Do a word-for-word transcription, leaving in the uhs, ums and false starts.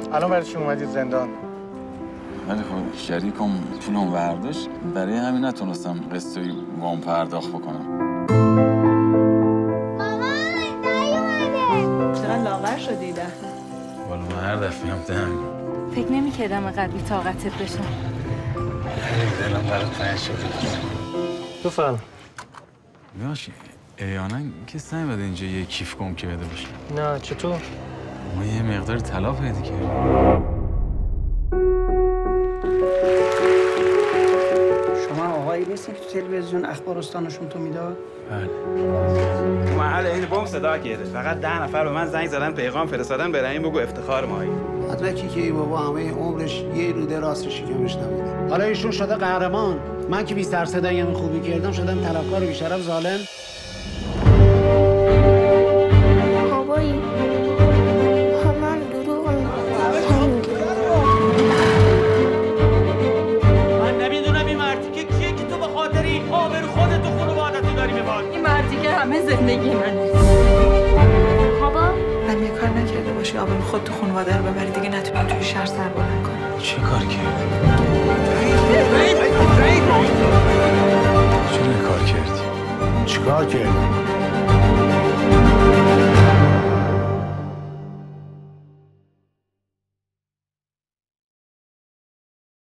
الان برای چی اومدید زندان؟ ولی خب شریکم پولم برداشت، برای همین نتونستم قسطی وام پرداخت بکنم. مامان دایی اومده. چقدر لاغر شدی ده؟ والا من هر دفعه هم دهم فکر نمی‌کردم اینقدر بی‌طاقتت بشم. خیلی دلم برات تنگ شده. بفرم. باشه احیانا کسی نمیاد اینجا یه کیف گم کرده باشه. نه چطور؟ ما یه مقدار طلا پیدا کردیم. شما آقایی نیستی که تو تلویزیون اخبار استانشون تو میداد؟ بله. تو محل این بم صدا کرده. فقط ده نفر به من زنگ زدن پیغام فرستادن برای این بگو افتخار مایی. مدرکی که ای بابا همه عمرش یه روده راست شکمش نبوده. حالا ایشون شده قهرمان. من که بی سر صدایی هم خوبی کردم شدم طلبکار و بی‌شرف ظالم. بابایی من دروغ من نمیدونم این مرتیکه کیه که تو به خاطر این آبرو خودت و خانواده‌ت داری میباری. این مردی که همه زندگی منه. بابا من یه کار نکرده باشی آبرو خود تو خانواده رو ببری دیگه نتونی توی شهر سر بلند کنی. چه کار کردی؟ چه کار کردی؟ چیکار کردی؟